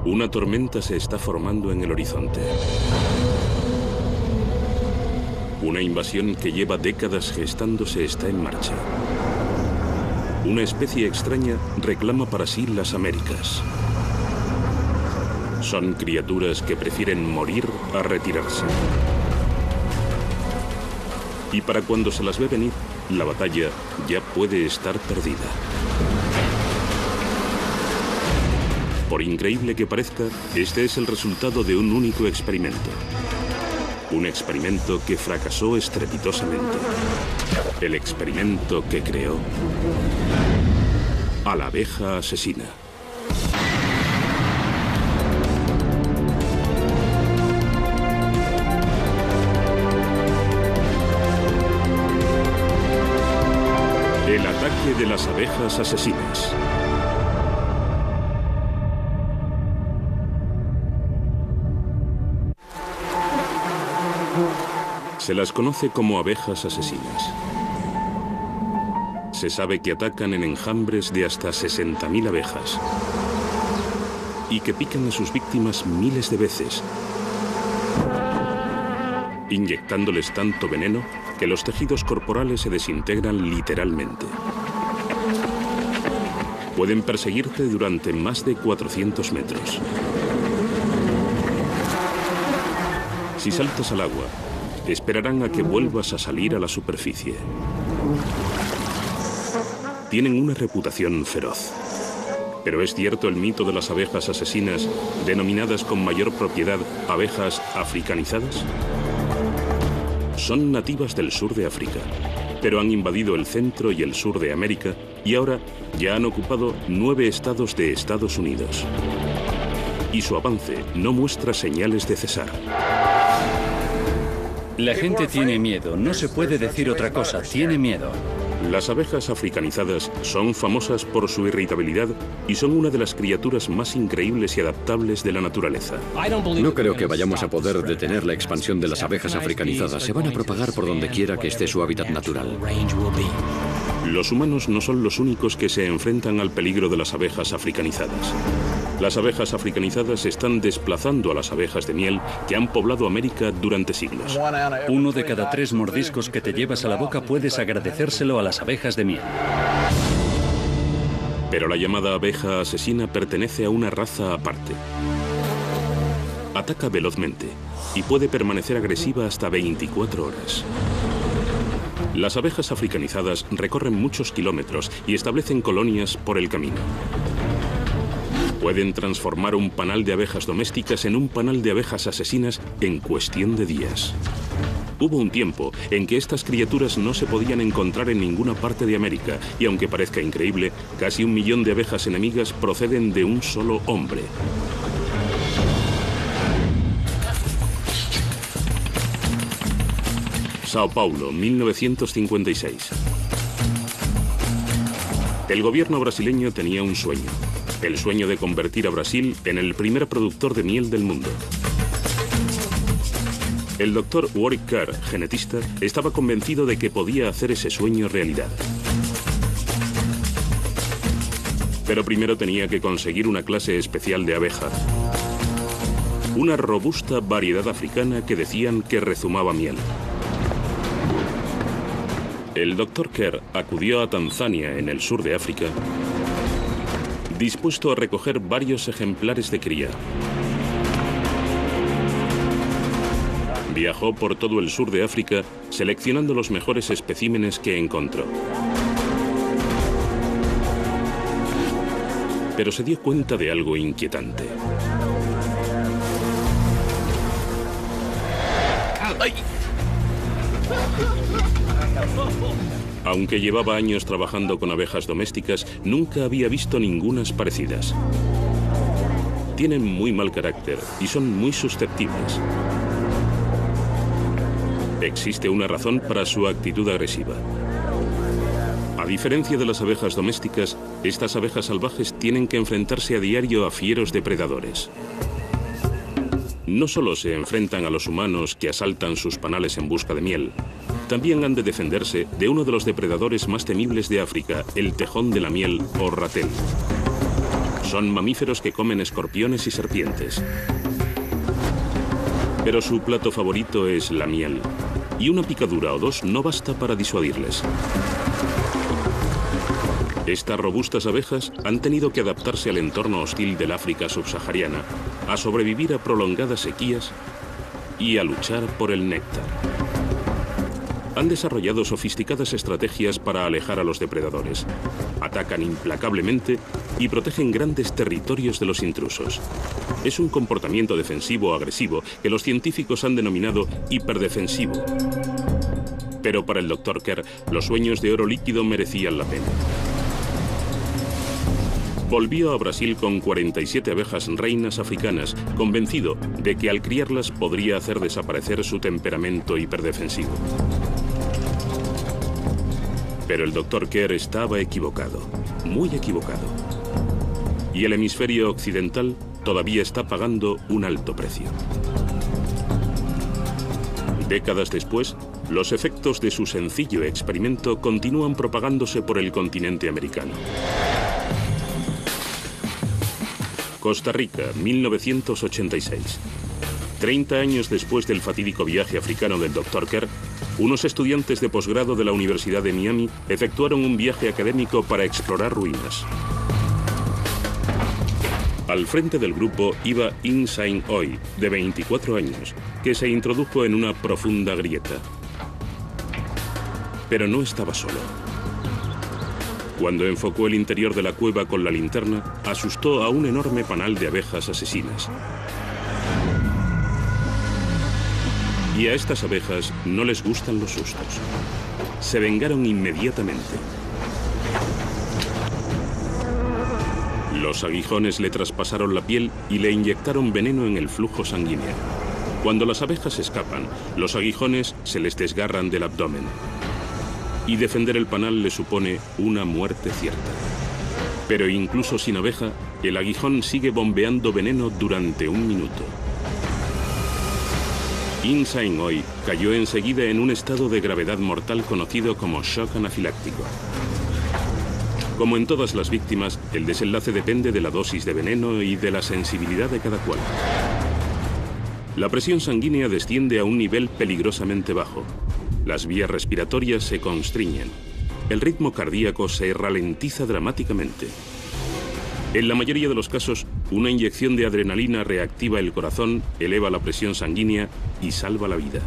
Una tormenta se está formando en el horizonte. Una invasión que lleva décadas gestándose está en marcha. Una especie extraña reclama para sí las Américas. Son criaturas que prefieren morir a retirarse. Y para cuando se las ve venir, la batalla ya puede estar perdida. Por increíble que parezca, este es el resultado de un único experimento. Un experimento que fracasó estrepitosamente. El experimento que creó a la abeja asesina. El ataque de las abejas asesinas. Se las conoce como abejas asesinas. Se sabe que atacan en enjambres de hasta 60.000 abejas y que pican a sus víctimas miles de veces, inyectándoles tanto veneno que los tejidos corporales se desintegran literalmente. Pueden perseguirte durante más de 400 metros. Si saltas al agua, esperarán a que vuelvas a salir a la superficie. Tienen una reputación feroz. Pero ¿es cierto el mito de las abejas asesinas, denominadas con mayor propiedad abejas africanizadas? Son nativas del sur de África, pero han invadido el centro y el sur de América y ahora ya han ocupado 9 estados de Estados Unidos. Y su avance no muestra señales de cesar. La gente tiene miedo, no se puede decir otra cosa, tiene miedo. Las abejas africanizadas son famosas por su irritabilidad y son una de las criaturas más increíbles y adaptables de la naturaleza. No creo que vayamos a poder detener la expansión de las abejas africanizadas. Se van a propagar por donde quiera que esté su hábitat natural. Los humanos no son los únicos que se enfrentan al peligro de las abejas africanizadas. Las abejas africanizadas están desplazando a las abejas de miel que han poblado América durante siglos. 1 de cada 3 mordiscos que te llevas a la boca puedes agradecérselo a las abejas de miel. Pero la llamada abeja asesina pertenece a una raza aparte. Ataca velozmente y puede permanecer agresiva hasta 24 horas. Las abejas africanizadas recorren muchos kilómetros y establecen colonias por el camino. Pueden transformar un panal de abejas domésticas en un panal de abejas asesinas en cuestión de días. Hubo un tiempo en que estas criaturas no se podían encontrar en ninguna parte de América y aunque parezca increíble, casi 1 millón de abejas enemigas proceden de un solo hombre. Sao Paulo, 1956. El gobierno brasileño tenía un sueño. El sueño de convertir a Brasil en el primer productor de miel del mundo. El doctor Warwick Kerr, genetista, estaba convencido de que podía hacer ese sueño realidad. Pero primero tenía que conseguir una clase especial de abeja. Una robusta variedad africana que decían que rezumaba miel. El doctor Kerr acudió a Tanzania, en el sur de África, dispuesto a recoger varios ejemplares de cría. Viajó por todo el sur de África seleccionando los mejores especímenes que encontró. Pero se dio cuenta de algo inquietante. ¡Ay! Aunque llevaba años trabajando con abejas domésticas, nunca había visto ningunas parecidas. Tienen muy mal carácter y son muy susceptibles. Existe una razón para su actitud agresiva. A diferencia de las abejas domésticas, estas abejas salvajes tienen que enfrentarse a diario a fieros depredadores. No solo se enfrentan a los humanos que asaltan sus panales en busca de miel, también han de defenderse de uno de los depredadores más temibles de África, el tejón de la miel o ratel. Son mamíferos que comen escorpiones y serpientes. Pero su plato favorito es la miel, y una picadura o dos no basta para disuadirles. Estas robustas abejas han tenido que adaptarse al entorno hostil del África subsahariana, a sobrevivir a prolongadas sequías y a luchar por el néctar. Han desarrollado sofisticadas estrategias para alejar a los depredadores. Atacan implacablemente y protegen grandes territorios de los intrusos. Es un comportamiento defensivo agresivo que los científicos han denominado hiperdefensivo. Pero para el Dr. Kerr, los sueños de oro líquido merecían la pena. Volvió a Brasil con 47 abejas reinas africanas, convencido de que al criarlas podría hacer desaparecer su temperamento hiperdefensivo. Pero el Dr. Kerr estaba equivocado, muy equivocado. Y el hemisferio occidental todavía está pagando un alto precio. Décadas después, los efectos de su sencillo experimento continúan propagándose por el continente americano. Costa Rica, 1986. 30 años después del fatídico viaje africano del Dr. Kerr, unos estudiantes de posgrado de la Universidad de Miami efectuaron un viaje académico para explorar ruinas. Al frente del grupo iba In Sain Oi, de 24 años, que se introdujo en una profunda grieta. Pero no estaba solo. Cuando enfocó el interior de la cueva con la linterna, asustó a un enorme panal de abejas asesinas. Y a estas abejas no les gustan los sustos. Se vengaron inmediatamente. Los aguijones le traspasaron la piel y le inyectaron veneno en el flujo sanguíneo. Cuando las abejas escapan, los aguijones se les desgarran del abdomen. Y defender el panal le supone una muerte cierta. Pero incluso sin abeja, el aguijón sigue bombeando veneno durante un minuto. In Sain Oi cayó enseguida en un estado de gravedad mortal conocido como shock anafiláctico. Como en todas las víctimas, el desenlace depende de la dosis de veneno y de la sensibilidad de cada cual. La presión sanguínea desciende a un nivel peligrosamente bajo. Las vías respiratorias se constriñen. El ritmo cardíaco se ralentiza dramáticamente. En la mayoría de los casos, una inyección de adrenalina reactiva el corazón, eleva la presión sanguínea y salva la vida.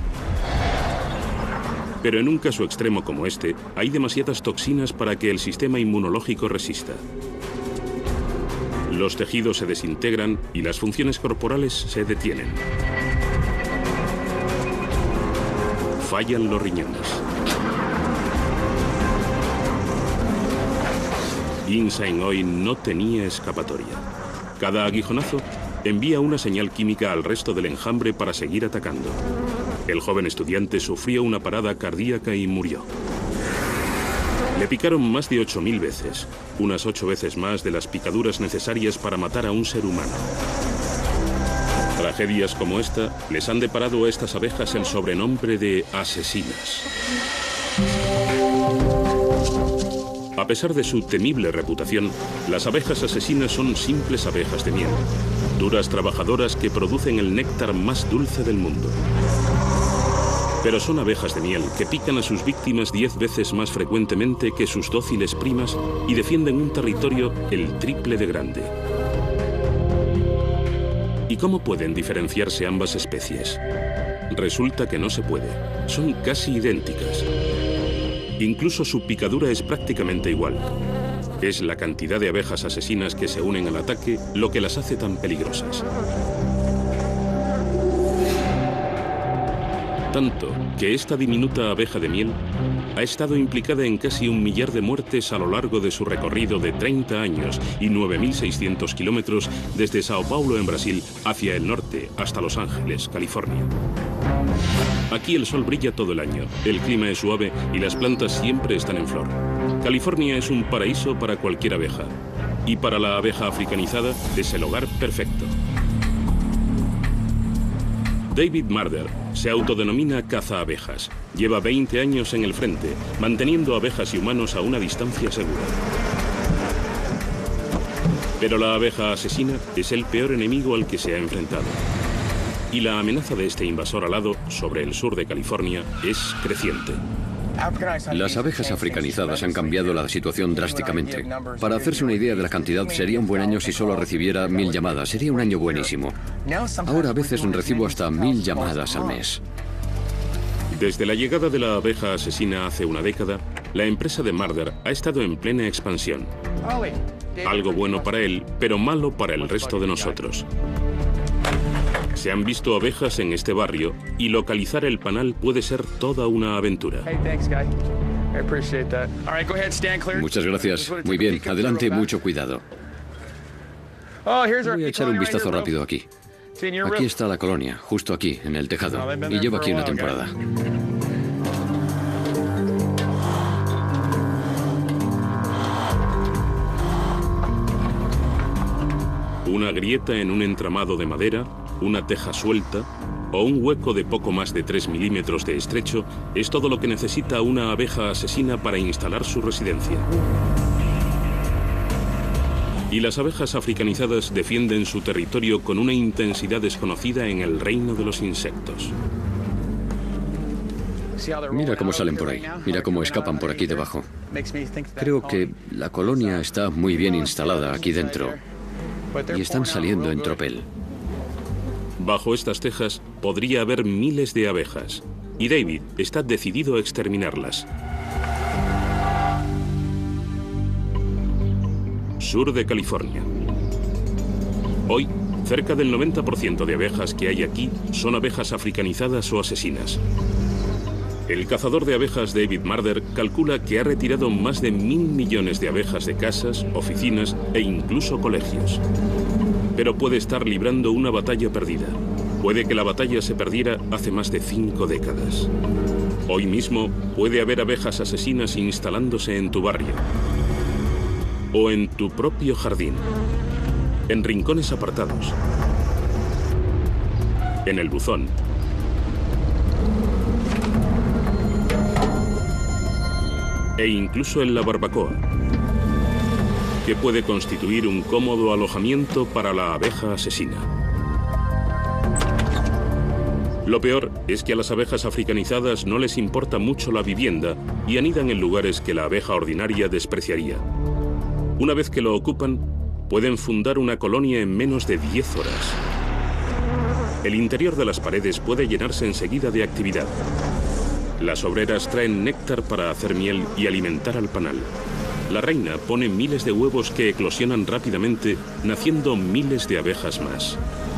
Pero en un caso extremo como este, hay demasiadas toxinas para que el sistema inmunológico resista. Los tejidos se desintegran y las funciones corporales se detienen. Fallan los riñones. In Sain Oi no tenía escapatoria. Cada aguijonazo envía una señal química al resto del enjambre para seguir atacando. El joven estudiante sufrió una parada cardíaca y murió. Le picaron más de 8.000 veces, unas 8 veces más de las picaduras necesarias para matar a un ser humano. Tragedias como esta les han deparado a estas abejas el sobrenombre de asesinas. A pesar de su temible reputación, las abejas asesinas son simples abejas de miel, duras trabajadoras que producen el néctar más dulce del mundo. Pero son abejas de miel que pican a sus víctimas 10 veces más frecuentemente que sus dóciles primas y defienden un territorio el triple de grande. ¿Y cómo pueden diferenciarse ambas especies? Resulta que no se puede. Son casi idénticas. Incluso su picadura es prácticamente igual. Es la cantidad de abejas asesinas que se unen al ataque lo que las hace tan peligrosas. Tanto que esta diminuta abeja de miel ha estado implicada en casi 1 millar de muertes a lo largo de su recorrido de 30 años y 9.600 kilómetros desde Sao Paulo en Brasil hacia el norte hasta Los Ángeles, California. Aquí el sol brilla todo el año, el clima es suave y las plantas siempre están en flor. California es un paraíso para cualquier abeja y para la abeja africanizada es el hogar perfecto. David Marder se autodenomina cazaabejas. Lleva 20 años en el frente, manteniendo abejas y humanos a una distancia segura. Pero la abeja asesina es el peor enemigo al que se ha enfrentado. Y la amenaza de este invasor alado sobre el sur de California es creciente. Las abejas africanizadas han cambiado la situación drásticamente. Para hacerse una idea de la cantidad, sería un buen año si solo recibiera 1000 llamadas. Sería un año buenísimo. Ahora a veces recibo hasta 1000 llamadas al mes. Desde la llegada de la abeja asesina hace una década, la empresa de Marder ha estado en plena expansión. Algo bueno para él, pero malo para el resto de nosotros. Se han visto abejas en este barrio y localizar el panal puede ser toda una aventura. Muchas gracias. Muy bien. Adelante, mucho cuidado. Voy a echar un vistazo rápido aquí. Aquí está la colonia, justo aquí, en el tejado. Y llevo aquí una temporada. Una grieta en un entramado de madera, una teja suelta o un hueco de poco más de 3 milímetros de estrecho es todo lo que necesita una abeja asesina para instalar su residencia. Y las abejas africanizadas defienden su territorio con una intensidad desconocida en el reino de los insectos. Mira cómo salen por ahí. Mira cómo escapan por aquí debajo. Creo que la colonia está muy bien instalada aquí dentro. Y están saliendo en tropel. Bajo estas tejas podría haber miles de abejas. Y David está decidido a exterminarlas. Sur de California. Hoy, cerca del 90% de abejas que hay aquí son abejas africanizadas o asesinas. El cazador de abejas David Marder calcula que ha retirado más de 1000 millones de abejas de casas, oficinas e incluso colegios. Pero puede estar librando una batalla perdida. Puede que la batalla se perdiera hace más de 5 décadas. Hoy mismo puede haber abejas asesinas instalándose en tu barrio. O en tu propio jardín. En rincones apartados. En el buzón. E incluso en la barbacoa, que puede constituir un cómodo alojamiento para la abeja asesina. Lo peor es que a las abejas africanizadas no les importa mucho la vivienda y anidan en lugares que la abeja ordinaria despreciaría. Una vez que lo ocupan, pueden fundar una colonia en menos de 10 horas. El interior de las paredes puede llenarse enseguida de actividad. Las obreras traen néctar para hacer miel y alimentar al panal. La reina pone miles de huevos que eclosionan rápidamente, naciendo miles de abejas más.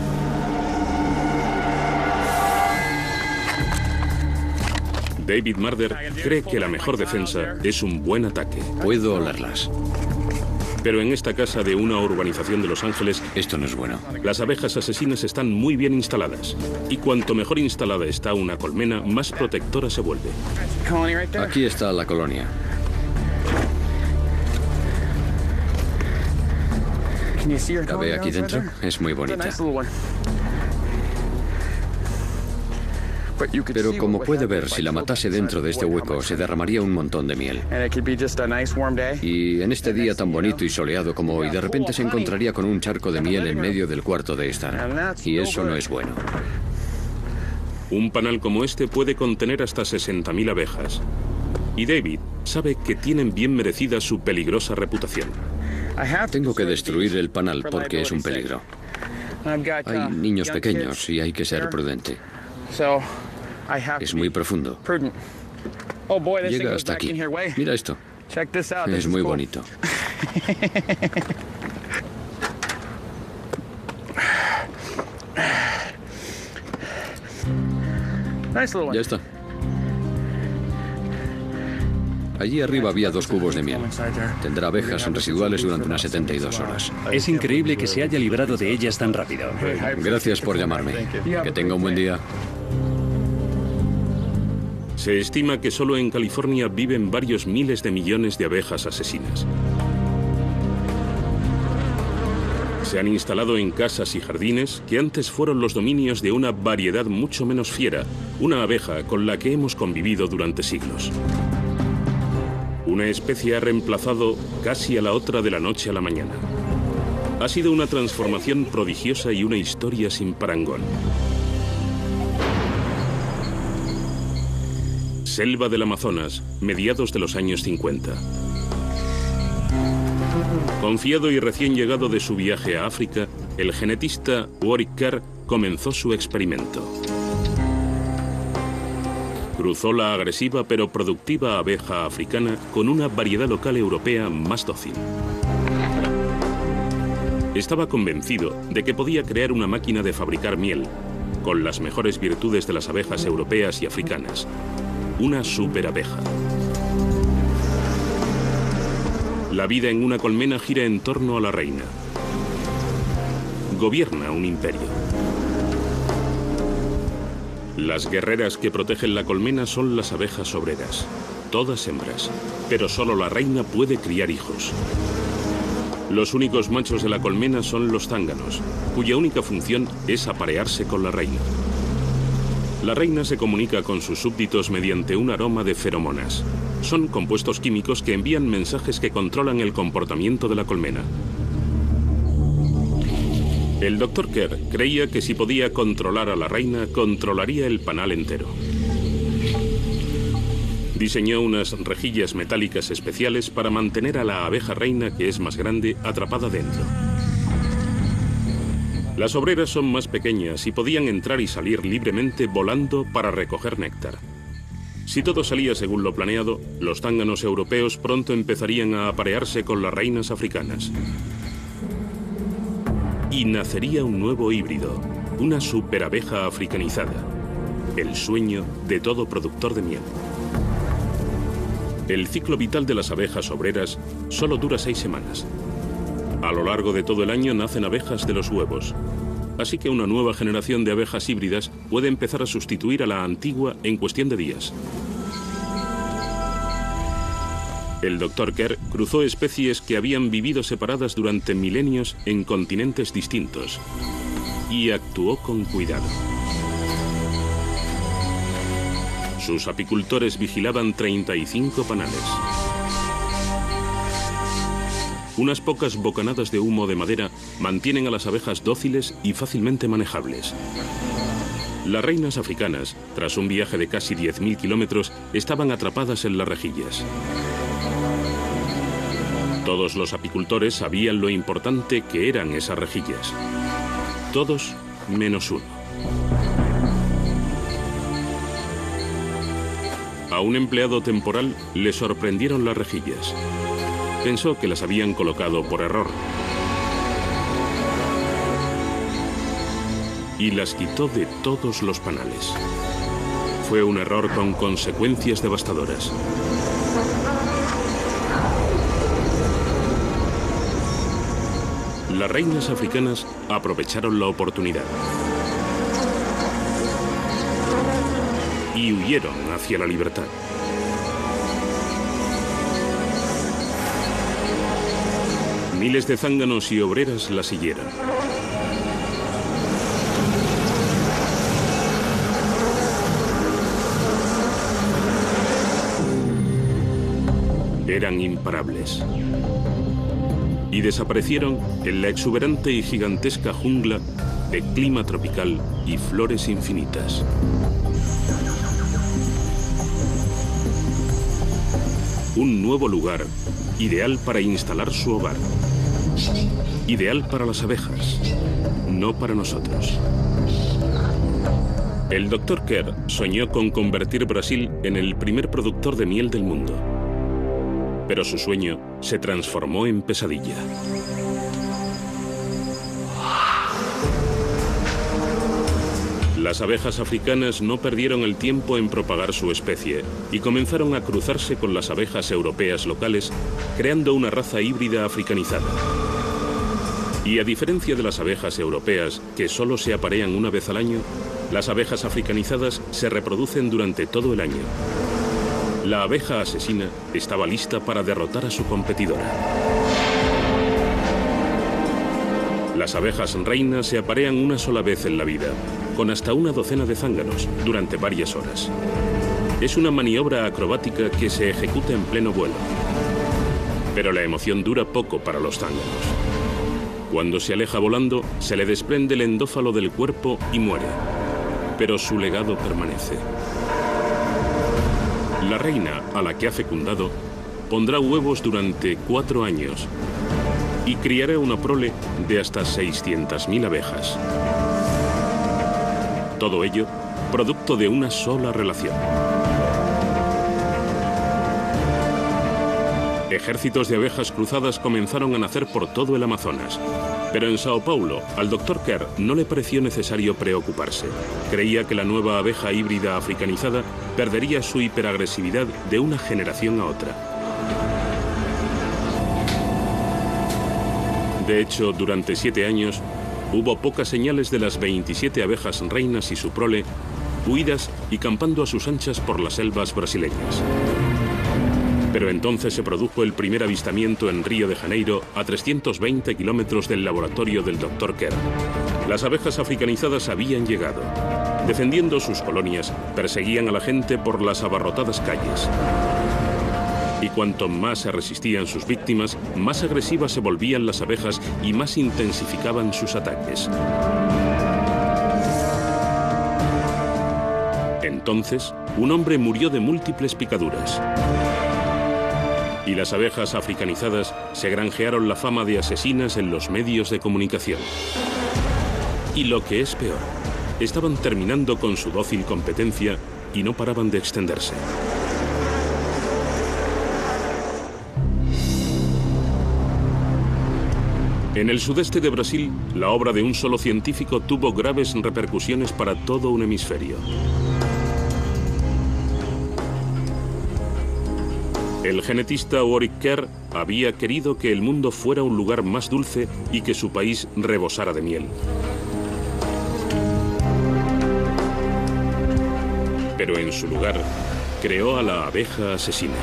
David Marder cree que la mejor defensa es un buen ataque. Puedo olerlas. Pero en esta casa de una urbanización de Los Ángeles, esto no es bueno. Las abejas asesinas están muy bien instaladas. Y cuanto mejor instalada está una colmena, más protectora se vuelve. Aquí está la colonia. ¿Cabe aquí dentro? Es muy bonita. Pero como puede ver, si la matase dentro de este hueco, se derramaría un montón de miel. Y en este día tan bonito y soleado como hoy, de repente se encontraría con un charco de miel en medio del cuarto de estar. Y eso no es bueno. Un panal como este puede contener hasta 60.000 abejas. Y David sabe que tienen bien merecida su peligrosa reputación. Tengo que destruir el panal porque es un peligro. Hay niños pequeños y hay que ser prudente. Es muy profundo. Llega hasta aquí. Mira esto. Es muy bonito. Ya está. Allí arriba había 2 cubos de miel. Tendrá abejas residuales durante unas 72 horas. Es increíble que se haya librado de ellas tan rápido. Gracias por llamarme. Que tenga un buen día. Se estima que solo en California viven varios miles de millones de abejas asesinas. Se han instalado en casas y jardines que antes fueron los dominios de una variedad mucho menos fiera, una abeja con la que hemos convivido durante siglos. Una especie ha reemplazado casi a la otra de la noche a la mañana. Ha sido una transformación prodigiosa y una historia sin parangón. Selva del Amazonas, mediados de los años 50. Confiado y recién llegado de su viaje a África, el genetista Warwick Kerr comenzó su experimento. Cruzó la agresiva pero productiva abeja africana con una variedad local europea más dócil. Estaba convencido de que podía crear una máquina de fabricar miel, con las mejores virtudes de las abejas europeas y africanas. Una superabeja. La vida en una colmena gira en torno a la reina. Gobierna un imperio. Las guerreras que protegen la colmena son las abejas obreras, todas hembras, pero solo la reina puede criar hijos. Los únicos machos de la colmena son los zánganos, cuya única función es aparearse con la reina. La reina se comunica con sus súbditos mediante un aroma de feromonas. Son compuestos químicos que envían mensajes que controlan el comportamiento de la colmena. El Dr. Kerr creía que si podía controlar a la reina, controlaría el panal entero. Diseñó unas rejillas metálicas especiales para mantener a la abeja reina, que es más grande, atrapada dentro. Las obreras son más pequeñas y podían entrar y salir libremente volando para recoger néctar. Si todo salía según lo planeado, los zánganos europeos pronto empezarían a aparearse con las reinas africanas. Y nacería un nuevo híbrido, una superabeja africanizada, el sueño de todo productor de miel. El ciclo vital de las abejas obreras solo dura 6 semanas. A lo largo de todo el año nacen abejas de los huevos, así que una nueva generación de abejas híbridas puede empezar a sustituir a la antigua en cuestión de días. El Dr. Kerr cruzó especies que habían vivido separadas durante milenios en continentes distintos y actuó con cuidado. Sus apicultores vigilaban 35 panales. Unas pocas bocanadas de humo de madera mantienen a las abejas dóciles y fácilmente manejables. Las reinas africanas, tras un viaje de casi 10.000 kilómetros, estaban atrapadas en las rejillas. Todos los apicultores sabían lo importante que eran esas rejillas. Todos menos uno. A un empleado temporal le sorprendieron las rejillas. Pensó que las habían colocado por error. Y las quitó de todos los panales. Fue un error con consecuencias devastadoras. Las reinas africanas aprovecharon la oportunidad y huyeron hacia la libertad. Miles de zánganos y obreras la siguieron. Eran imparables. Y desaparecieron en la exuberante y gigantesca jungla de clima tropical y flores infinitas. Un nuevo lugar, ideal para instalar su hogar. Ideal para las abejas, no para nosotros. El Dr. Kerr soñó con convertir Brasil en el primer productor de miel del mundo. Pero su sueño se transformó en pesadilla. Las abejas africanas no perdieron el tiempo en propagar su especie y comenzaron a cruzarse con las abejas europeas locales, creando una raza híbrida africanizada. Y a diferencia de las abejas europeas, que solo se aparean una vez al año, las abejas africanizadas se reproducen durante todo el año. La abeja asesina estaba lista para derrotar a su competidora. Las abejas reinas se aparean una sola vez en la vida, con hasta una docena de zánganos, durante varias horas. Es una maniobra acrobática que se ejecuta en pleno vuelo. Pero la emoción dura poco para los zánganos. Cuando se aleja volando, se le desprende el endófalo del cuerpo y muere. Pero su legado permanece. La reina, a la que ha fecundado, pondrá huevos durante 4 años y criará una prole de hasta 600.000 abejas. Todo ello producto de una sola relación. Ejércitos de abejas cruzadas comenzaron a nacer por todo el Amazonas. Pero en Sao Paulo, al Dr. Kerr no le pareció necesario preocuparse. Creía que la nueva abeja híbrida africanizada perdería su hiperagresividad de una generación a otra. De hecho, durante 7 años, hubo pocas señales de las 27 abejas reinas y su prole, huidas y campando a sus anchas por las selvas brasileñas. Pero entonces se produjo el primer avistamiento en Río de Janeiro, a 320 kilómetros del laboratorio del Dr. Kerr. Las abejas africanizadas habían llegado. Defendiendo sus colonias, perseguían a la gente por las abarrotadas calles. Y cuanto más se resistían sus víctimas, más agresivas se volvían las abejas y más intensificaban sus ataques. Entonces, un hombre murió de múltiples picaduras. Y las abejas africanizadas se granjearon la fama de asesinas en los medios de comunicación. Y lo que es peor, estaban terminando con su dócil competencia y no paraban de extenderse. En el sudeste de Brasil, la obra de un solo científico tuvo graves repercusiones para todo un hemisferio. El genetista Warwick Kerr había querido que el mundo fuera un lugar más dulce y que su país rebosara de miel. Pero en su lugar, creó a la abeja asesina.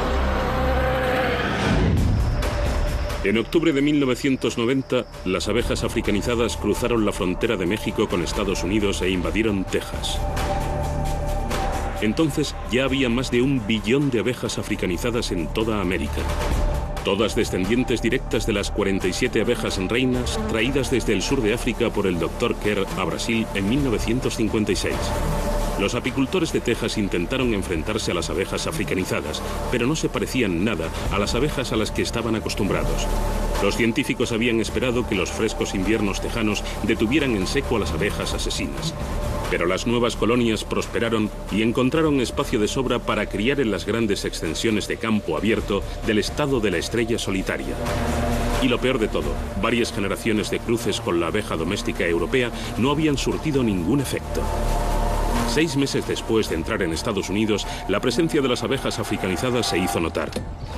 En octubre de 1990, las abejas africanizadas cruzaron la frontera de México con Estados Unidos e invadieron Texas. Entonces ya había más de 1 billón de abejas africanizadas en toda América. Todas descendientes directas de las 47 abejas reinas traídas desde el sur de África por el Dr. Kerr a Brasil en 1956. Los apicultores de Texas intentaron enfrentarse a las abejas africanizadas, pero no se parecían nada a las abejas a las que estaban acostumbrados. Los científicos habían esperado que los frescos inviernos tejanos detuvieran en seco a las abejas asesinas. Pero las nuevas colonias prosperaron y encontraron espacio de sobra para criar en las grandes extensiones de campo abierto del estado de la estrella solitaria. Y lo peor de todo, varias generaciones de cruces con la abeja doméstica europea no habían surtido ningún efecto. 6 meses después de entrar en Estados Unidos, la presencia de las abejas africanizadas se hizo notar.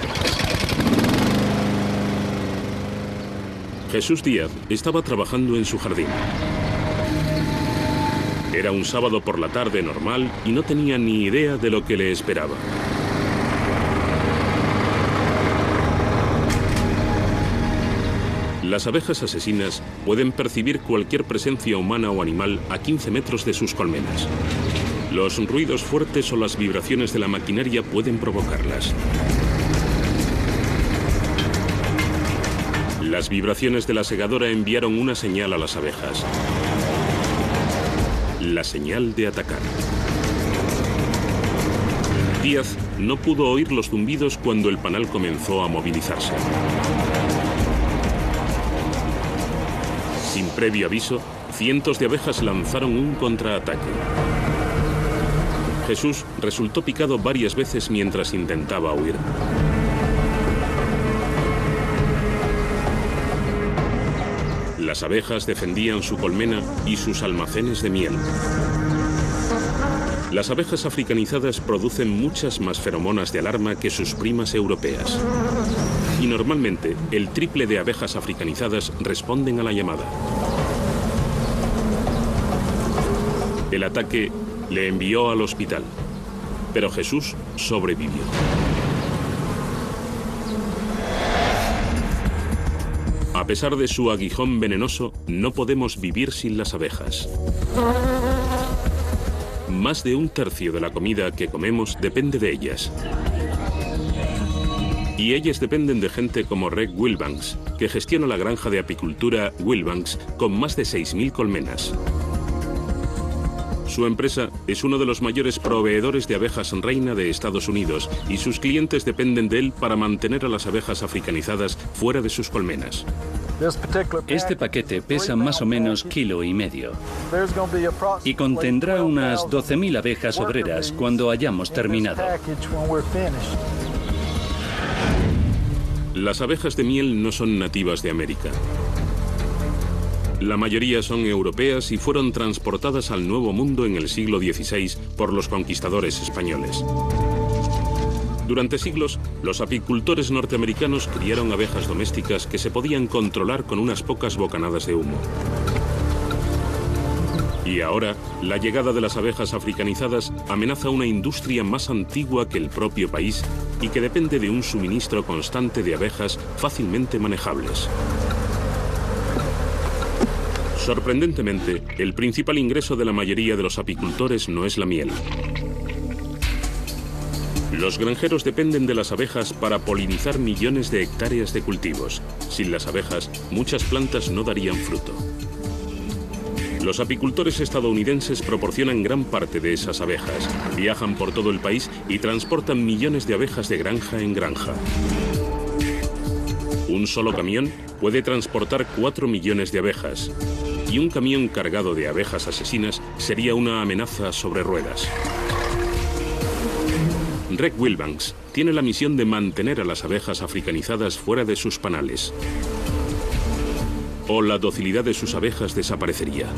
Jesús Díaz estaba trabajando en su jardín. Era un sábado por la tarde normal y no tenía ni idea de lo que le esperaba. Las abejas asesinas pueden percibir cualquier presencia humana o animal a 15 metros de sus colmenas. Los ruidos fuertes o las vibraciones de la maquinaria pueden provocarlas. Las vibraciones de la segadora enviaron una señal a las abejas. La señal de atacar. Díaz no pudo oír los zumbidos cuando el panal comenzó a movilizarse. Sin previo aviso, cientos de abejas lanzaron un contraataque. Jesús resultó picado varias veces mientras intentaba huir. Las abejas defendían su colmena y sus almacenes de miel. Las abejas africanizadas producen muchas más feromonas de alarma que sus primas europeas. Y normalmente, el triple de abejas africanizadas responden a la llamada. El ataque le envió al hospital, pero Jesús sobrevivió. A pesar de su aguijón venenoso, no podemos vivir sin las abejas. Más de 1/3 de la comida que comemos depende de ellas. Y ellas dependen de gente como Greg Wilbanks, que gestiona la granja de apicultura Wilbanks con más de 6.000 colmenas. Su empresa es uno de los mayores proveedores de abejas reina de Estados Unidos y sus clientes dependen de él para mantener a las abejas africanizadas fuera de sus colmenas. Este paquete pesa más o menos 1,5 kilos y contendrá unas 12.000 abejas obreras cuando hayamos terminado. Las abejas de miel no son nativas de América. La mayoría son europeas y fueron transportadas al Nuevo Mundo en el siglo XVI por los conquistadores españoles. Durante siglos, los apicultores norteamericanos criaron abejas domésticas que se podían controlar con unas pocas bocanadas de humo. Y ahora, la llegada de las abejas africanizadas amenaza una industria más antigua que el propio país y que depende de un suministro constante de abejas fácilmente manejables. Sorprendentemente, el principal ingreso de la mayoría de los apicultores no es la miel. Los granjeros dependen de las abejas para polinizar millones de hectáreas de cultivos. Sin las abejas, muchas plantas no darían fruto. Los apicultores estadounidenses proporcionan gran parte de esas abejas, viajan por todo el país y transportan millones de abejas de granja en granja. Un solo camión puede transportar 4 millones de abejas. Y un camión cargado de abejas asesinas sería una amenaza sobre ruedas. Greg Wilbanks tiene la misión de mantener a las abejas africanizadas fuera de sus panales. O la docilidad de sus abejas desaparecería.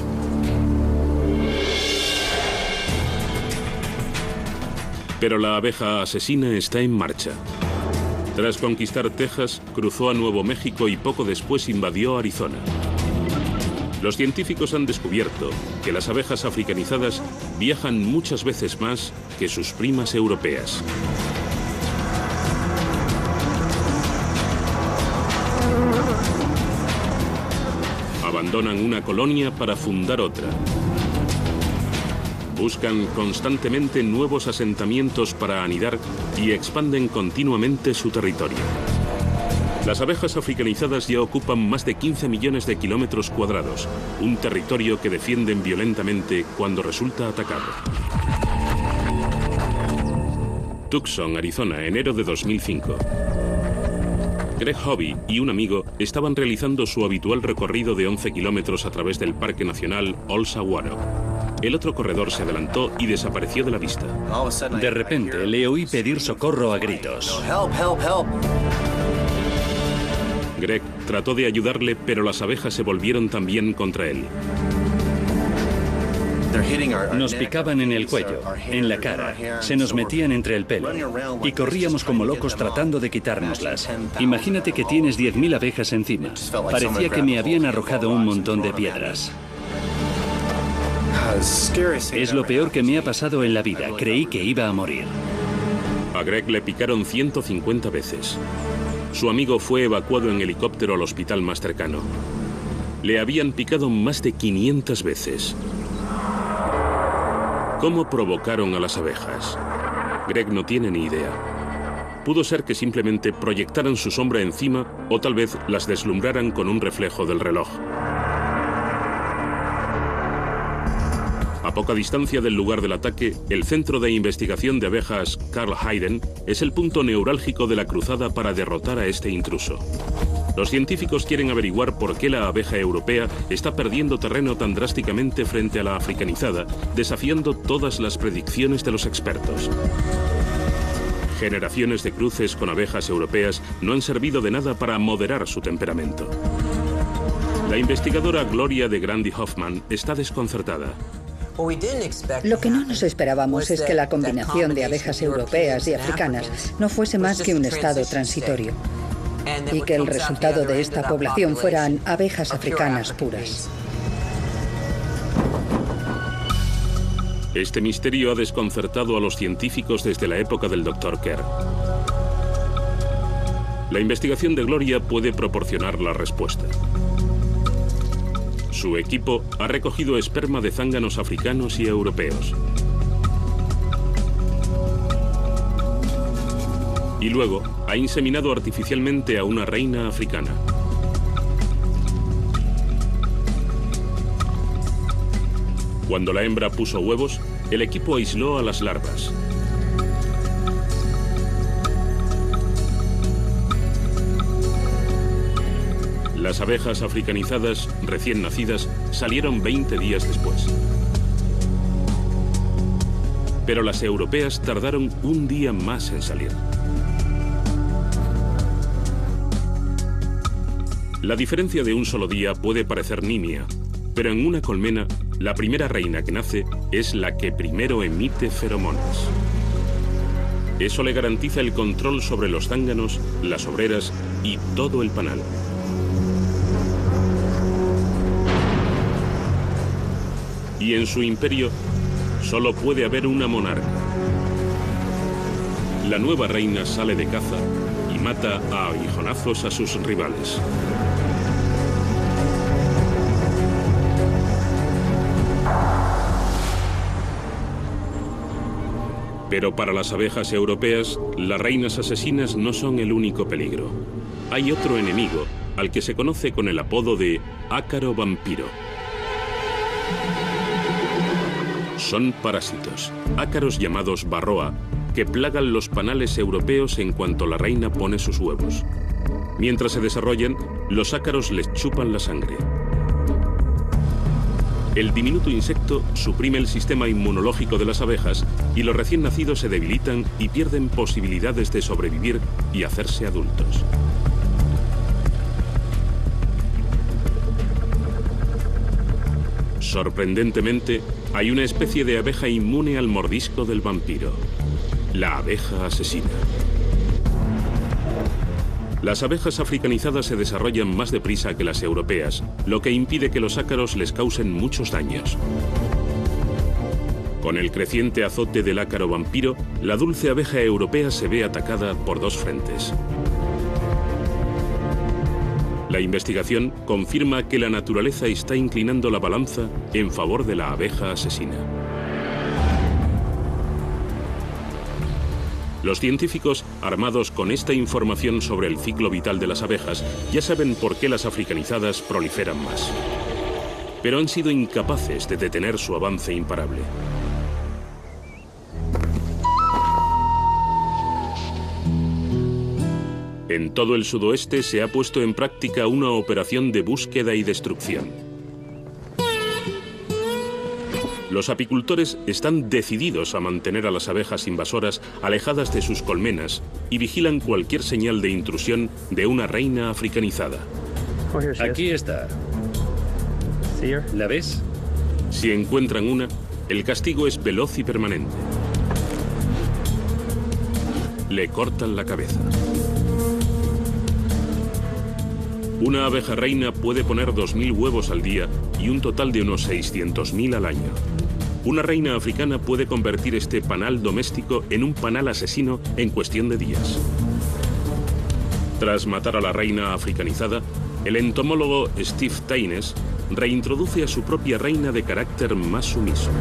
Pero la abeja asesina está en marcha. Tras conquistar Texas, cruzó a Nuevo México y poco después invadió Arizona. Los científicos han descubierto que las abejas africanizadas viajan muchas veces más que sus primas europeas. Abandonan una colonia para fundar otra. Buscan constantemente nuevos asentamientos para anidar y expanden continuamente su territorio. Las abejas africanizadas ya ocupan más de 15 millones de kilómetros cuadrados, un territorio que defienden violentamente cuando resulta atacado. Tucson, Arizona, enero de 2005. Greg Hobby y un amigo estaban realizando su habitual recorrido de 11 kilómetros a través del Parque Nacional Old Saguaro. El otro corredor se adelantó y desapareció de la vista. De repente le oí pedir socorro a gritos. Greg trató de ayudarle, pero las abejas se volvieron también contra él. Nos picaban en el cuello, en la cara, se nos metían entre el pelo y corríamos como locos tratando de quitárnoslas. Imagínate que tienes 10.000 abejas encima. Parecía que me habían arrojado un montón de piedras. Es lo peor que me ha pasado en la vida. Creí que iba a morir. A Greg le picaron 150 veces. Su amigo fue evacuado en helicóptero al hospital más cercano. Le habían picado más de 500 veces. ¿Cómo provocaron a las abejas? Greg no tiene ni idea. Pudo ser que simplemente proyectaran su sombra encima o tal vez las deslumbraran con un reflejo del reloj. A poca distancia del lugar del ataque, el Centro de Investigación de Abejas Carl Hayden es el punto neurálgico de la cruzada para derrotar a este intruso. Los científicos quieren averiguar por qué la abeja europea está perdiendo terreno tan drásticamente frente a la africanizada, desafiando todas las predicciones de los expertos. Generaciones de cruces con abejas europeas no han servido de nada para moderar su temperamento. La investigadora Gloria de Grandi Hoffman está desconcertada. Lo que no nos esperábamos es que la combinación de abejas europeas y africanas no fuese más que un estado transitorio y que el resultado de esta población fueran abejas africanas puras. Este misterio ha desconcertado a los científicos desde la época del Dr. Kerr. La investigación de Gloria puede proporcionar la respuesta. Su equipo ha recogido esperma de zánganos africanos y europeos. Y luego ha inseminado artificialmente a una reina africana. Cuando la hembra puso huevos, el equipo aisló a las larvas. Las abejas africanizadas, recién nacidas, salieron 20 días después. Pero las europeas tardaron un día más en salir. La diferencia de un solo día puede parecer nimia, pero en una colmena, la primera reina que nace es la que primero emite feromonas. Eso le garantiza el control sobre los zánganos, las obreras y todo el panal. Y en su imperio solo puede haber una monarca. La nueva reina sale de caza y mata a aguijonazos a sus rivales. Pero para las abejas europeas, las reinas asesinas no son el único peligro. Hay otro enemigo al que se conoce con el apodo de ácaro vampiro. Son parásitos, ácaros llamados varroa, que plagan los panales europeos en cuanto la reina pone sus huevos. Mientras se desarrollan, los ácaros les chupan la sangre. El diminuto insecto suprime el sistema inmunológico de las abejas y los recién nacidos se debilitan y pierden posibilidades de sobrevivir y hacerse adultos. Sorprendentemente, hay una especie de abeja inmune al mordisco del vampiro, la abeja asesina. Las abejas africanizadas se desarrollan más deprisa que las europeas, lo que impide que los ácaros les causen muchos daños. Con el creciente azote del ácaro vampiro, la dulce abeja europea se ve atacada por dos frentes. La investigación confirma que la naturaleza está inclinando la balanza en favor de la abeja asesina. Los científicos, armados con esta información sobre el ciclo vital de las abejas, ya saben por qué las africanizadas proliferan más. Pero han sido incapaces de detener su avance imparable. En todo el sudoeste se ha puesto en práctica una operación de búsqueda y destrucción. Los apicultores están decididos a mantener a las abejas invasoras alejadas de sus colmenas y vigilan cualquier señal de intrusión de una reina africanizada. Aquí está. ¿La ves? Si encuentran una, el castigo es veloz y permanente. Le cortan la cabeza. Una abeja reina puede poner 2.000 huevos al día y un total de unos 600.000 al año. Una reina africana puede convertir este panal doméstico en un panal asesino en cuestión de días. Tras matar a la reina africanizada, el entomólogo Steve Taines reintroduce a su propia reina de carácter más sumiso.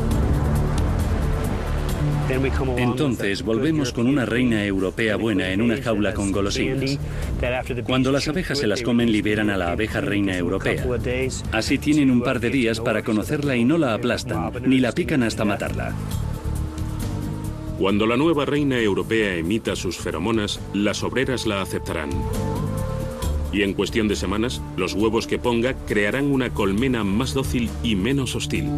Entonces volvemos con una reina europea buena en una jaula con golosinas. Cuando las abejas se las comen, liberan a la abeja reina europea. Así tienen un par de días para conocerla y no la aplastan, ni la pican hasta matarla. Cuando la nueva reina europea emita sus feromonas, las obreras la aceptarán. Y en cuestión de semanas, los huevos que ponga crearán una colmena más dócil y menos hostil.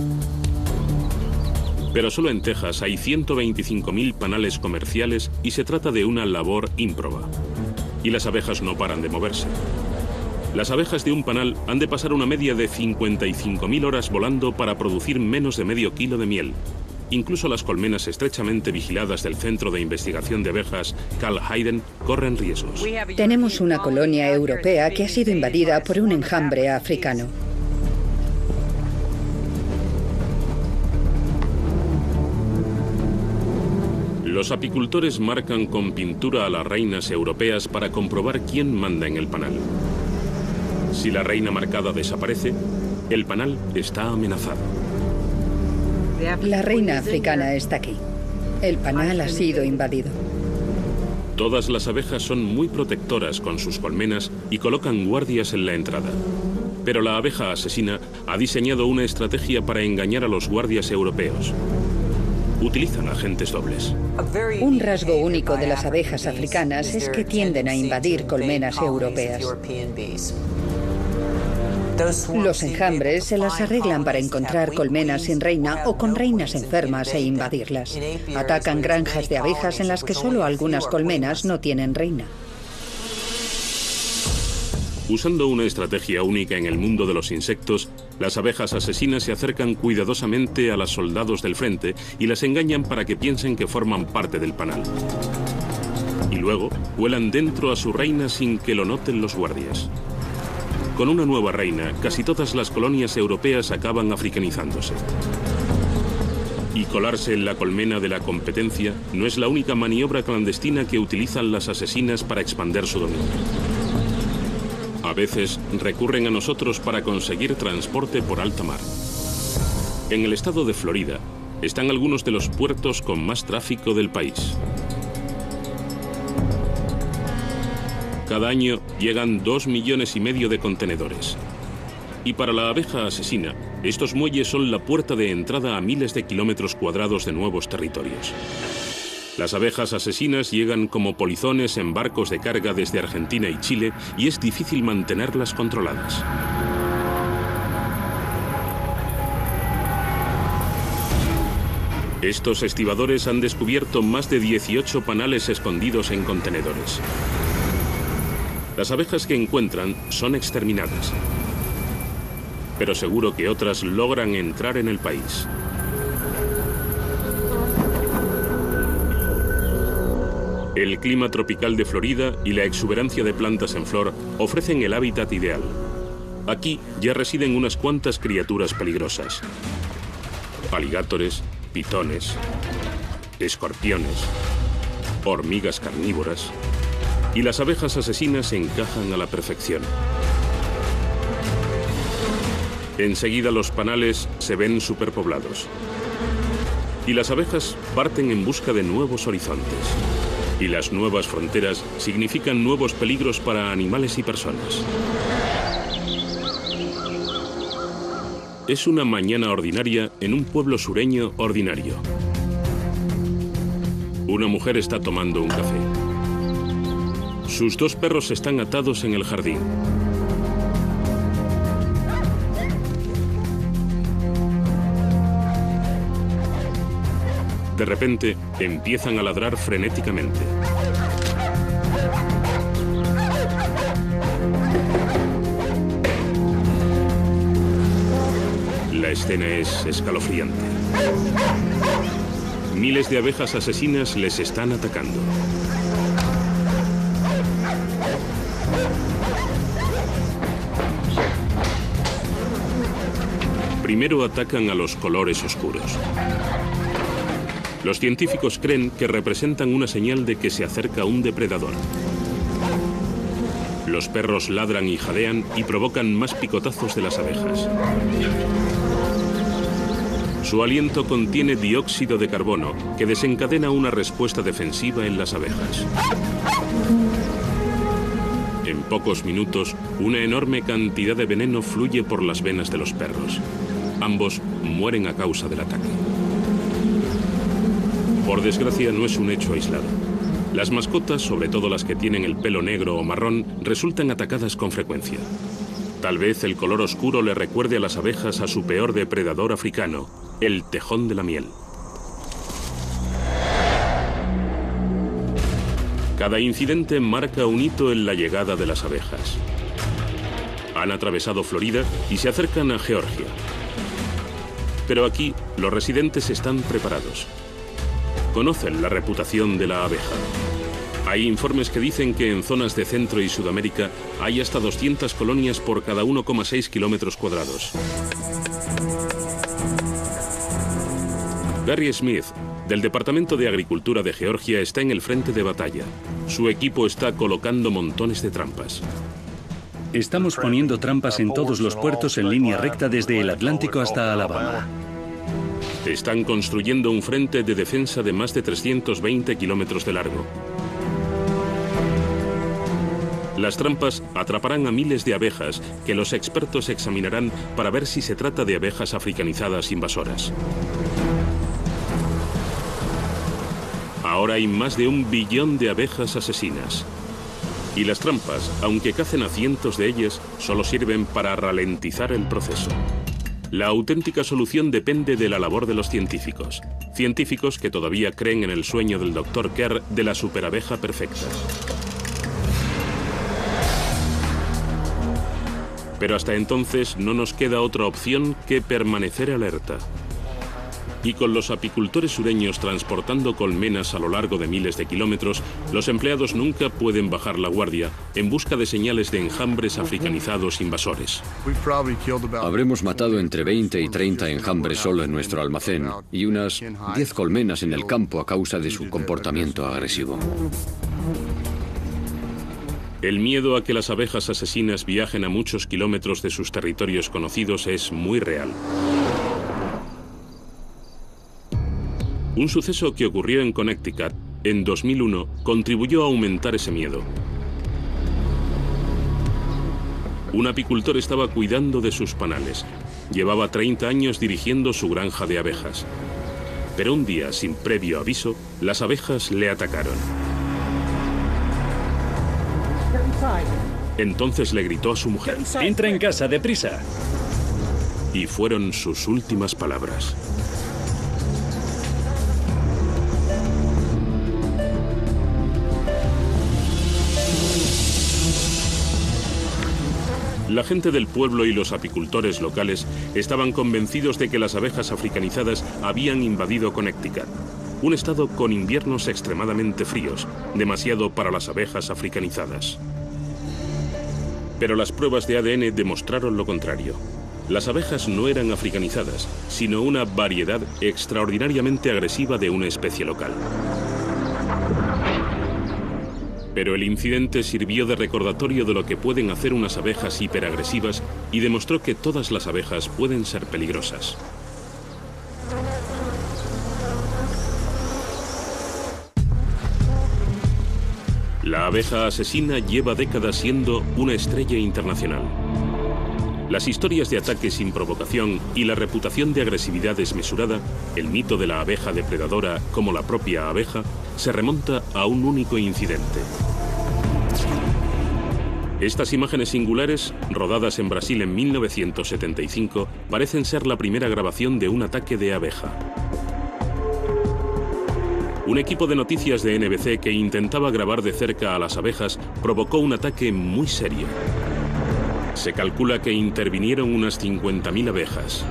Pero solo en Texas hay 125.000 panales comerciales y se trata de una labor ímproba. Y las abejas no paran de moverse. Las abejas de un panal han de pasar una media de 55.000 horas volando para producir menos de medio kilo de miel. Incluso las colmenas estrechamente vigiladas del Centro de Investigación de Abejas Carl Hayden corren riesgos. Tenemos una colonia europea que ha sido invadida por un enjambre africano. Los apicultores marcan con pintura a las reinas europeas para comprobar quién manda en el panal. Si la reina marcada desaparece, el panal está amenazado. La reina africana está aquí. El panal ha sido invadido. Todas las abejas son muy protectoras con sus colmenas y colocan guardias en la entrada. Pero la abeja asesina ha diseñado una estrategia para engañar a los guardias europeos. Utilizan agentes dobles. Un rasgo único de las abejas africanas es que tienden a invadir colmenas europeas. Los enjambres se las arreglan para encontrar colmenas sin reina o con reinas enfermas e invadirlas. Atacan granjas de abejas en las que solo algunas colmenas no tienen reina. Usando una estrategia única en el mundo de los insectos, las abejas asesinas se acercan cuidadosamente a los soldados del frente y las engañan para que piensen que forman parte del panal. Y luego vuelan dentro a su reina sin que lo noten los guardias. Con una nueva reina, casi todas las colonias europeas acaban africanizándose. Y colarse en la colmena de la competencia no es la única maniobra clandestina que utilizan las asesinas para expandir su dominio. A veces recurren a nosotros para conseguir transporte por alta mar. En el estado de Florida están algunos de los puertos con más tráfico del país. Cada año llegan 2,5 millones de contenedores. Y para la abeja asesina, estos muelles son la puerta de entrada a miles de kilómetros cuadrados de nuevos territorios. Las abejas asesinas llegan como polizones en barcos de carga desde Argentina y Chile y es difícil mantenerlas controladas. Estos estibadores han descubierto más de 18 panales escondidos en contenedores. Las abejas que encuentran son exterminadas, pero seguro que otras logran entrar en el país. El clima tropical de Florida y la exuberancia de plantas en flor ofrecen el hábitat ideal. Aquí ya residen unas cuantas criaturas peligrosas: aligátores, pitones, escorpiones, hormigas carnívoras. Y las abejas asesinas encajan a la perfección. Enseguida los panales se ven superpoblados. Y las abejas parten en busca de nuevos horizontes. Y las nuevas fronteras significan nuevos peligros para animales y personas. Es una mañana ordinaria en un pueblo sureño ordinario. Una mujer está tomando un café. Sus 2 perros están atados en el jardín. De repente, empiezan a ladrar frenéticamente. La escena es escalofriante. Miles de abejas asesinas les están atacando. Primero atacan a los colores oscuros. Los científicos creen que representan una señal de que se acerca un depredador. Los perros ladran y jadean y provocan más picotazos de las abejas. Su aliento contiene dióxido de carbono, que desencadena una respuesta defensiva en las abejas. En pocos minutos, una enorme cantidad de veneno fluye por las venas de los perros. Ambos mueren a causa del ataque. Por desgracia, no es un hecho aislado. Las mascotas, sobre todo las que tienen el pelo negro o marrón, resultan atacadas con frecuencia. Tal vez el color oscuro le recuerde a las abejas a su peor depredador africano, el tejón de la miel. Cada incidente marca un hito en la llegada de las abejas. Han atravesado Florida y se acercan a Georgia. Pero aquí, los residentes están preparados. Conocen la reputación de la abeja. Hay informes que dicen que en zonas de Centro y Sudamérica hay hasta 200 colonias por cada 1,6 kilómetros cuadrados. Gary Smith, del Departamento de Agricultura de Georgia, está en el frente de batalla. Su equipo está colocando montones de trampas. Estamos poniendo trampas en todos los puertos en línea recta desde el Atlántico hasta Alabama. Están construyendo un frente de defensa de más de 320 kilómetros de largo. Las trampas atraparán a miles de abejas que los expertos examinarán para ver si se trata de abejas africanizadas invasoras. Ahora hay más de 1 billón de abejas asesinas. Y las trampas, aunque cacen a cientos de ellas, solo sirven para ralentizar el proceso. La auténtica solución depende de la labor de los científicos. Científicos que todavía creen en el sueño del Dr. Kerr de la superabeja perfecta. Pero hasta entonces no nos queda otra opción que permanecer alerta. Y con los apicultores sureños transportando colmenas a lo largo de miles de kilómetros, los empleados nunca pueden bajar la guardia en busca de señales de enjambres africanizados invasores. Habremos matado entre 20 y 30 enjambres solo en nuestro almacén y unas 10 colmenas en el campo a causa de su comportamiento agresivo. El miedo a que las abejas asesinas viajen a muchos kilómetros de sus territorios conocidos es muy real. Un suceso que ocurrió en Connecticut en 2001 contribuyó a aumentar ese miedo. Un apicultor estaba cuidando de sus panales. Llevaba 30 años dirigiendo su granja de abejas. Pero un día, sin previo aviso, las abejas le atacaron. Entonces le gritó a su mujer: ¡Entra en casa, deprisa! Y fueron sus últimas palabras. La gente del pueblo y los apicultores locales estaban convencidos de que las abejas africanizadas habían invadido Connecticut, un estado con inviernos extremadamente fríos, demasiado para las abejas africanizadas. Pero las pruebas de ADN demostraron lo contrario. Las abejas no eran africanizadas, sino una variedad extraordinariamente agresiva de una especie local. Pero el incidente sirvió de recordatorio de lo que pueden hacer unas abejas hiperagresivas y demostró que todas las abejas pueden ser peligrosas. La abeja asesina lleva décadas siendo una estrella internacional. Las historias de ataques sin provocación y la reputación de agresividad desmesurada, el mito de la abeja depredadora como la propia abeja, se remonta a un único incidente. Estas imágenes singulares, rodadas en Brasil en 1975, parecen ser la primera grabación de un ataque de abeja. Un equipo de noticias de NBC que intentaba grabar de cerca a las abejas provocó un ataque muy serio. Se calcula que intervinieron unas 50.000 abejas.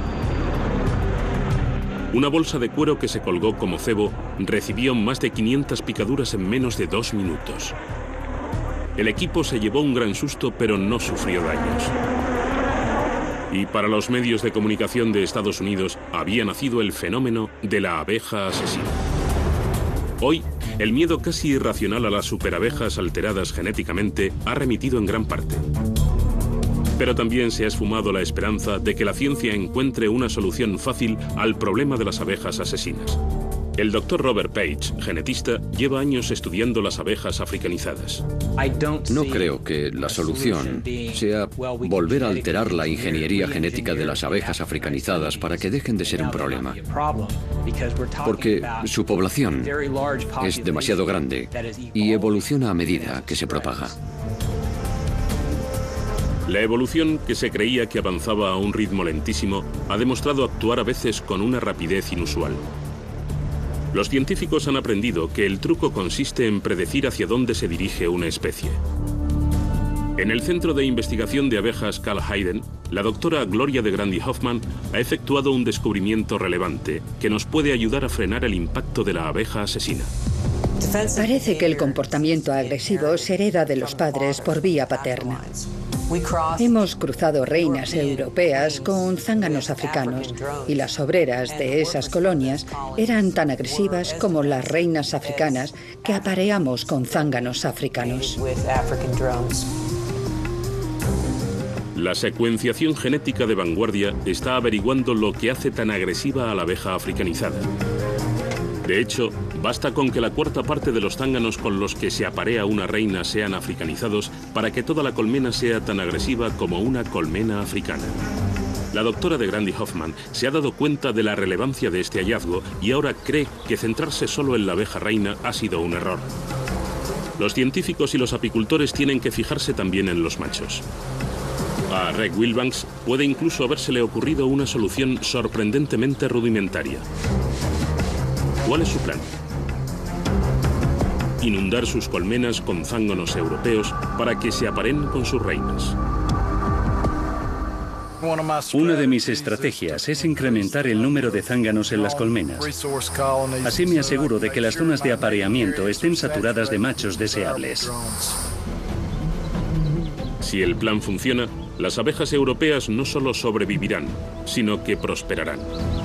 Una bolsa de cuero que se colgó como cebo recibió más de 500 picaduras en menos de 2 minutos. El equipo se llevó un gran susto, pero no sufrió daños. Y para los medios de comunicación de Estados Unidos había nacido el fenómeno de la abeja asesina. Hoy, el miedo casi irracional a las superabejas alteradas genéticamente ha remitido en gran parte. Pero también se ha esfumado la esperanza de que la ciencia encuentre una solución fácil al problema de las abejas asesinas. El Dr. Robert Page, genetista, lleva años estudiando las abejas africanizadas. No creo que la solución sea volver a alterar la ingeniería genética de las abejas africanizadas para que dejen de ser un problema. Porque su población es demasiado grande y evoluciona a medida que se propaga. La evolución, que se creía que avanzaba a un ritmo lentísimo, ha demostrado actuar a veces con una rapidez inusual. Los científicos han aprendido que el truco consiste en predecir hacia dónde se dirige una especie. En el Centro de Investigación de Abejas Carl Hayden, la doctora Gloria de Grandi Hoffman ha efectuado un descubrimiento relevante que nos puede ayudar a frenar el impacto de la abeja asesina. Parece que el comportamiento agresivo se hereda de los padres por vía paterna. Hemos cruzado reinas europeas con zánganos africanos y las obreras de esas colonias eran tan agresivas como las reinas africanas que apareamos con zánganos africanos. La secuenciación genética de vanguardia está averiguando lo que hace tan agresiva a la abeja africanizada. De hecho, Basta con que la cuarta parte de los zánganos con los que se aparea una reina sean africanizados para que toda la colmena sea tan agresiva como una colmena africana. La doctora de Grandi Hoffman se ha dado cuenta de la relevancia de este hallazgo y ahora cree que centrarse solo en la abeja reina ha sido un error. Los científicos y los apicultores tienen que fijarse también en los machos. A Reg Wilbanks puede incluso habérsele ocurrido una solución sorprendentemente rudimentaria. ¿Cuál es su plan? Inundar sus colmenas con zánganos europeos para que se aparen con sus reinas. Una de mis estrategias es incrementar el número de zánganos en las colmenas. Así me aseguro de que las zonas de apareamiento estén saturadas de machos deseables. Si el plan funciona, las abejas europeas no solo sobrevivirán, sino que prosperarán.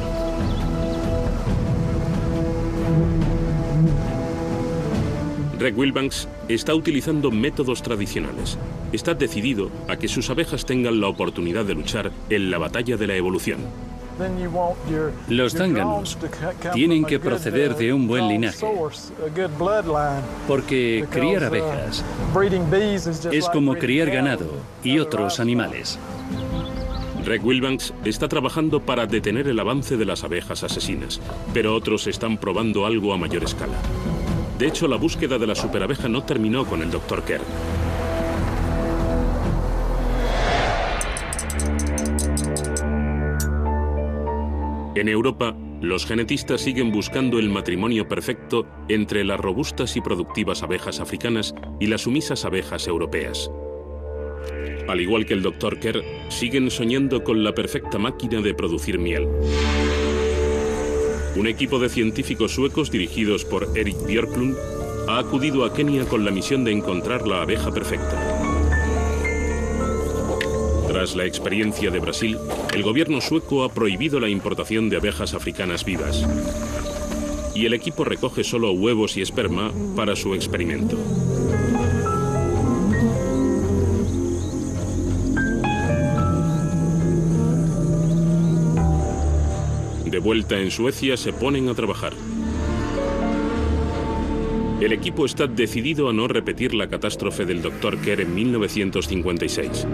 Reg Wilbanks está utilizando métodos tradicionales. Está decidido a que sus abejas tengan la oportunidad de luchar en la batalla de la evolución. Los zánganos tienen que proceder de un buen linaje, porque criar abejas es como criar ganado y otros animales. Reg Wilbanks está trabajando para detener el avance de las abejas asesinas, pero otros están probando algo a mayor escala. De hecho, la búsqueda de la superabeja no terminó con el Dr. Kerr. En Europa, los genetistas siguen buscando el matrimonio perfecto entre las robustas y productivas abejas africanas y las sumisas abejas europeas. Al igual que el Dr. Kerr, siguen soñando con la perfecta máquina de producir miel. Un equipo de científicos suecos dirigidos por Erik Björklund ha acudido a Kenia con la misión de encontrar la abeja perfecta. Tras la experiencia de Brasil, el gobierno sueco ha prohibido la importación de abejas africanas vivas. Y el equipo recoge solo huevos y esperma para su experimento. De vuelta en Suecia, se ponen a trabajar. El equipo está decidido a no repetir la catástrofe del Dr. Kerr en 1956.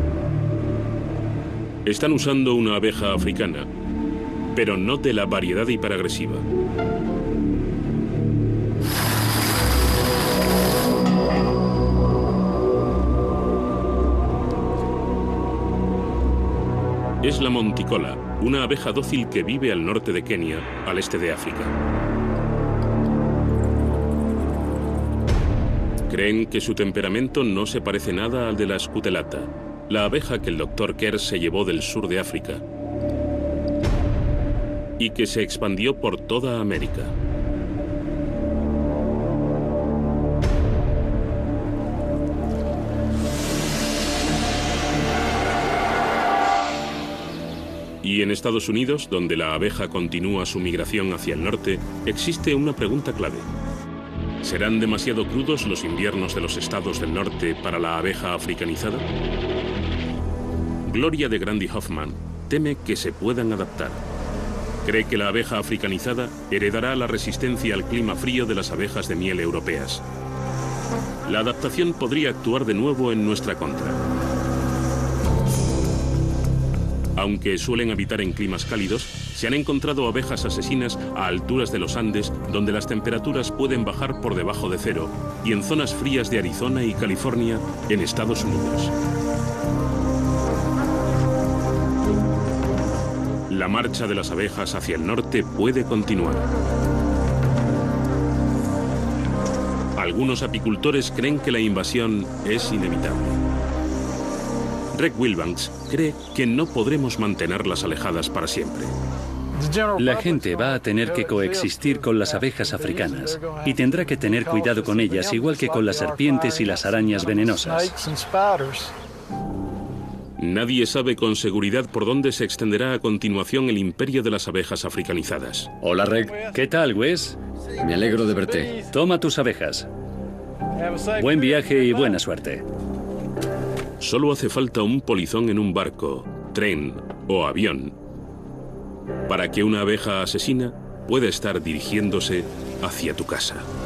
Están usando una abeja africana, pero no de la variedad hiperagresiva. Es la monticola, una abeja dócil que vive al norte de Kenia, al este de África. Creen que su temperamento no se parece nada al de la scutelata, la abeja que el Dr. Kerr se llevó del sur de África y que se expandió por toda América. Y en Estados Unidos, donde la abeja continúa su migración hacia el norte, existe una pregunta clave. ¿Serán demasiado crudos los inviernos de los estados del norte para la abeja africanizada? Gloria de Grandi Hoffman teme que se puedan adaptar. Cree que la abeja africanizada heredará la resistencia al clima frío de las abejas de miel europeas. La adaptación podría actuar de nuevo en nuestra contra. Aunque suelen habitar en climas cálidos, se han encontrado abejas asesinas a alturas de los Andes, donde las temperaturas pueden bajar por debajo de cero, y en zonas frías de Arizona y California, en Estados Unidos. La marcha de las abejas hacia el norte puede continuar. Algunos apicultores creen que la invasión es inevitable. Reg Wilbanks cree que no podremos mantenerlas alejadas para siempre. La gente va a tener que coexistir con las abejas africanas y tendrá que tener cuidado con ellas, igual que con las serpientes y las arañas venenosas. Nadie sabe con seguridad por dónde se extenderá a continuación el imperio de las abejas africanizadas. Hola, Reg. ¿Qué tal, Wes? Me alegro de verte. Toma tus abejas. Buen viaje y buena suerte. Solo hace falta un polizón en un barco, tren o avión para que una abeja asesina pueda estar dirigiéndose hacia tu casa.